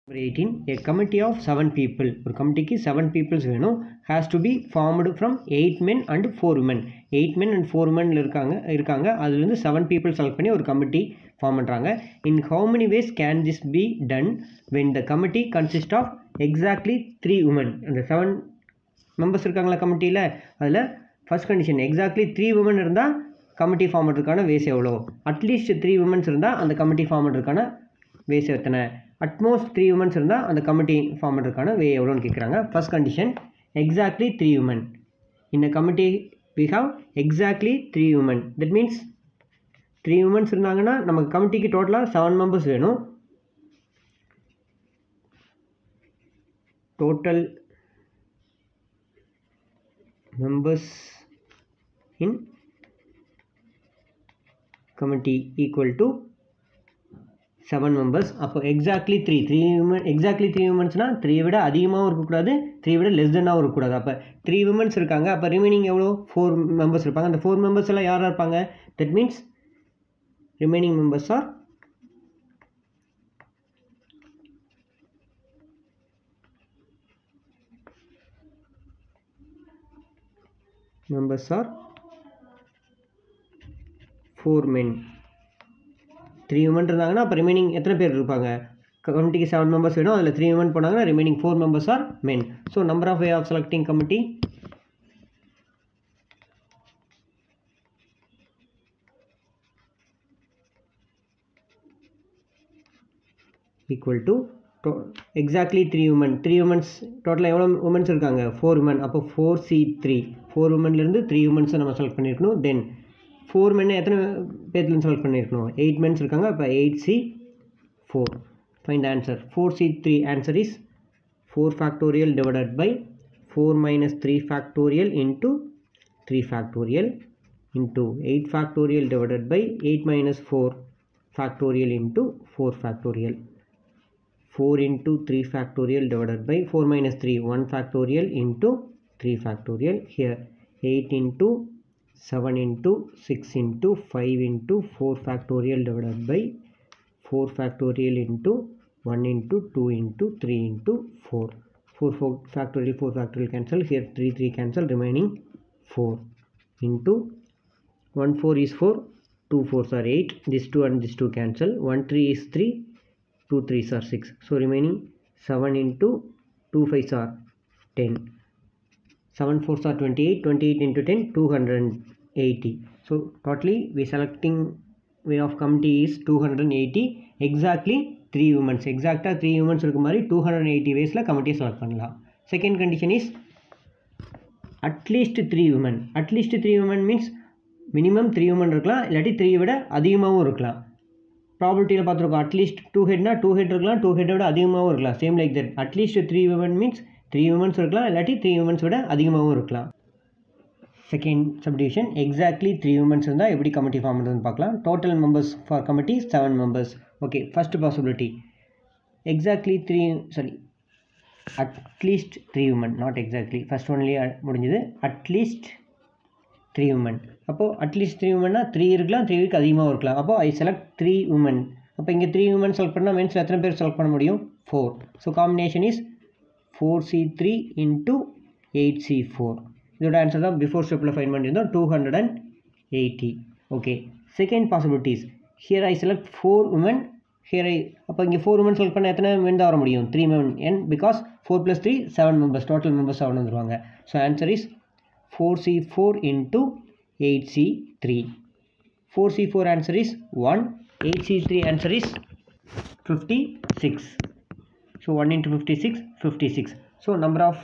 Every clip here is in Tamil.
Number 18, a committee of 7 people. ஒரு கமிட்டிக்கு 7 peoples வேணும். Has to be formed from 8 men and 4 women. 8 men and 4 women இருக்காங்க. அதுலேருந்து 7 people செலக்ட் பண்ணி ஒரு கமிட்டி ஃபார்ம் பண்ணுறாங்க. In how many ways can this be done when the committee consists of exactly 3 women? அந்த 7 members இருக்காங்களா கமிட்டியில், அதில் ஃபர்ஸ்ட் கண்டிஷன் எக்ஸாக்ட்லி 3 women இருந்தால் கமிட்டி ஃபார்ம் பண்ணுறதுக்கான வேஸ் எவ்வளோ, அட்லீஸ்ட் 3 women இருந்தால் அந்த கமிட்டி ஃபார்ம் பண்ணுறதுக்கான வேஸ் எத்தனை, அட்மோஸ்ட் 3 women இருந்தால் அந்த கமிட்டி ஃபார்ம் பண்ணுறதுக்கான வே எவ்வளோன்னு கேட்குறாங்க. First condition exactly 3 women. In a committee we have exactly 3 women. That means 3 women இருந்தாங்கன்னா நமக்கு கமிட்டிக்கு டோட்டலாக 7 members வேணும். Total members in committee equal to 7 members. அப்போ எக்ஸாக்ட்லி 3 women, எக்ஸாக்ட்லி 3 womenஸ்னால் 3 விட அதிகமாகவும் இருக்கக்கூடாது, 3 விட லெஸ் தென்னாகவும் இருக்கக்கூடாது. அப்போ 3 women இருக்காங்க, அப்போ ரிமைனிங் எவ்வளோ 4 members இருப்பாங்க. அந்த 4 members எல்லாம் யாராக இருப்பாங்க, that means remaining members are four men. 3 women இருந்தாங்கன்னா அப்போ ரிமைனிங் எத்தனை பேர் இருப்பாங்க, கமிட்டிக்கு 7 members வேணும், அதில் 3 women போனாங்கன்னா remaining 4 members are men. So number of way of selecting committee equal to exactly 3 women. 3 women டோட்டலாக எவ்வளோ உமன்ஸ் இருக்காங்க, 4 women. அப்போ 4C3, 4 womenலேருந்து 3 women நம்ம செலக்ட் பண்ணியிருக்கணும். தென் 4 men எத்தனை பேர்லேருந்து செலக்ட் பண்ணியிருக்கணும், 8 men இருக்காங்க, அப்போ 8C4. Find answer 4C3. Answer is 4 factorial divided by 4 minus 3 factorial into 3 factorial into 8 factorial divided by 8 minus 4 factorial into 4 factorial. 4 into 3 factorial divided by 4 minus 3 1 factorial into 3 factorial. Here 8 into 7 into 6 into 5 into 4 factorial divided by 4 factorial into 1 into 2 into 3 into 4. 4 factorial cancel. Here 3 cancel, remaining 4 into 1 4 is 4, 2 4s are 8, this 2 and this 2 cancel, 1 3 is 3, 2 3s are 6, so remaining 7 into 2 5s are 10, 7 4s are 28, 28 into 10 280. So totally we selecting way of committee is 280. exactly 3 women, exactly 3 women இருக்கும் மாதிரி 280 waysல committee select பண்ணலாம். Second condition is at least 3 women. at least 3 women means minimum 3 women இருக்கலாம், இல்லாட்டி 3 விட அதிகமாகவும் இருக்கலாம். ப்ராபபிலிட்டியில் பார்த்துருக்கோம், அட்லீஸ்ட் 2 ஹெட்னா 2 ஹெட் இருக்கலாம், 2 ஹெட்டை விட அதிகமாகவும் இருக்கலாம். Same like that at least 3 women means 3 women இருக்கலாம், இல்லாட்டி 3 women விட அதிகமாகவும் இருக்கலாம். செகண்ட் சப்டிவிஷன் எக்ஸாக்ட்லி 3 women இருந்தால் எப்படி கமிட்டி ஃபார்ம் பண்ணுறதுன்னு பார்க்கலாம். Total members for committee 7 members. Okay, first possibility exactly at least 3 women, not exactly. First ஒன்லேயே முடிஞ்சது, அட்லீஸ்ட் 3 women. அப்போது அட்லீஸ்ட் 3 womenனா 3 இருக்கலாம், 3 அதிகமாக இருக்கலாம். அப்போது ஐ செலக்ட் 3 women. அப்போ இங்கே 3 women செலக்ட் பண்ணால் மென்ஸில் எத்தனை பேர் செலக்ட் பண்ண முடியும், 4. So combination is 4C3 into 8C4. இதோட ஆன்சர் தான் பிஃபோர் ஸ்டெப்பில் ஃபைண்ட் பண்ணியிருந்தோம், 280. Okay, second possibilities here I select 4 women. Here அப்போ இங்கே 4 women செலக்ட் பண்ண எத்தனை men தான் வர முடியும், 3 men. என் பிகாஸ் 4 + 3 7 members, டோட்டல் மெம்பர்ஸ் 7 வந்துருவாங்க. So answer is 4C4 into 8C3. 4C4 answer is 1, 8C3 answer is 56. So 1 into 56, 56. So number of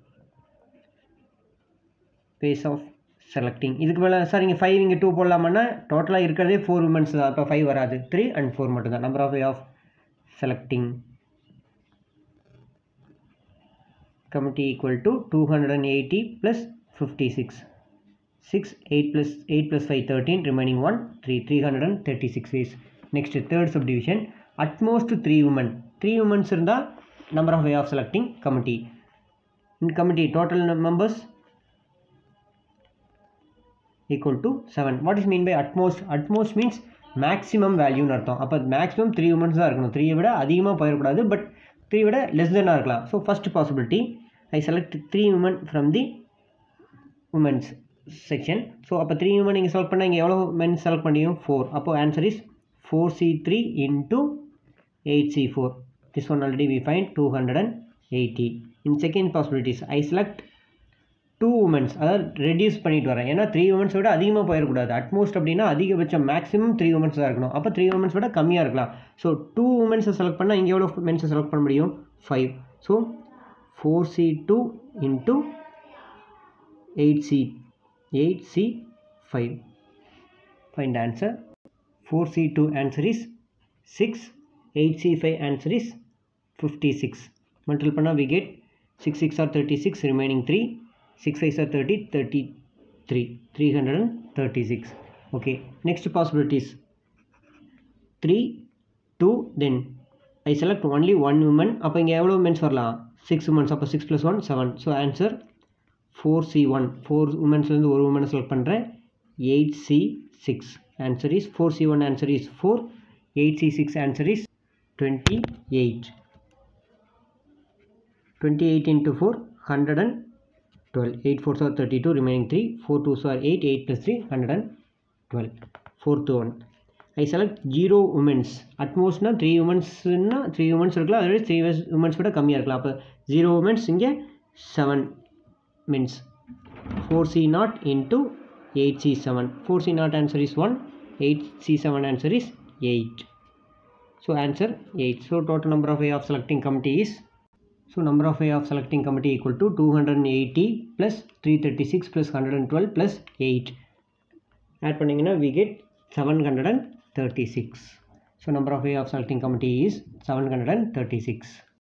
ways of selecting. இதுக்கு மேலே சார் இங்கே 5 இங்கே 2 போடலாமன்னா டோட்டலாக இருக்கிறதே 4 women தான், அப்போ 5 வராது, 3 and 4 மட்டும்தான். Number of way of selecting committee equal to 280 plus 56. 6 8 plus 5 13, remaining 1 3, 336 ways. Next third subdivision at most 3 women. 3 women இருந்தால் number of way of selecting committee. In committee total members equal to 7. What is mean by at most? At most means maximum வேல்யூன்னு அர்த்தம். அப்போ மேக்ஸிமம் 3 உமன்ஸ் தான் இருக்கணும், 3 விட அதிகமாக போயிடக்கூடாது. பட் 3 விட less than இருக்கலாம். So first possibility I select 3 women from the womens section. So அப்போ 3 women நீங்கள் செலக்ட் பண்ணால் இங்கே எவ்வளோ மென் செலக்ட் பண்ணியும் 4. அப்போ answer is 4C3 into 8C4. This one already we find 280. In second possibilities I select 2 women, அதாவது ரெடியூஸ் பண்ணிட்டு வரேன். ஏன்னா 3 women விட அதிகமாக போயிடக்கூடாது. அட்மோஸ்ட் அப்படின்னா அதிகபட்சம் மேக்ஸிமம் 3 women தான் இருக்கணும். அப்போ 3 women விட கம்மியாக இருக்கலாம். ஸோ 2 women செலக்ட் பண்ணால் இங்கே எவ்வளோ மென்ஸை செலக்ட் பண்ண முடியும் 5. So 4C2 into 8C5. Find the answer. 4C2 answer is 6. 8C5 answer is 56. Multiply panna we get 6 6 are 36, remaining 3. 6 5 are 30, 33. 336. Okay. Next possibilities. 3, 2, then I select only one woman. அப்போ இங்கே எவ்வளோ மென்ஸ் வரலாம் 6 women. அப்போ 6 plus 1 7. So answer 4C1. 4 womenஸ்லேருந்து ஒரு woman செலக்ட் பண்ணுறேன். 8C6. Answer is 4C1 answer is 4. 8C6 answer is 28. 28 into 4 112. 8 4s are 32, remaining 3. 4 2s are 8. 8 plus 3 112. Fourth one I select 0 women's. At most na 3 women's na 3 women's irukla, adhu 3 women's viட கம்மியா இருக்கலாம். அப்ப 0 women's இங்க 7 means 4C0 into 8C7. 4C0 answer is 1. 8C7 answer is 8. So answer 8. So total number of way of selecting committee is, so number of way of selecting committee equal to 280 plus 336 plus 112 plus 8. Add பண்ணீங்கன்னா we get 736. So number of way of selecting committee is 736.